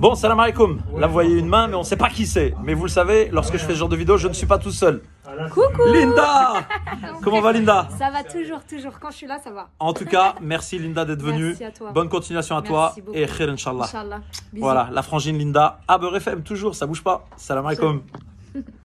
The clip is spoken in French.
Bon, salam alaikum. Là, vous voyez une main, mais on ne sait pas qui c'est. Mais vous le savez, lorsque je fais ce genre de vidéo, je ne suis pas tout seul. Coucou Linda. Comment va Linda? Ça va toujours. Quand je suis là, ça va. En tout cas, merci Linda d'être venue. Merci à toi. Bonne continuation à Merci toi. beaucoup. Et khair, Inch'Allah. Inch'Allah. Bisous. Voilà, la frangine Linda. Beurre FM, toujours, ça bouge pas. Salam alaikum.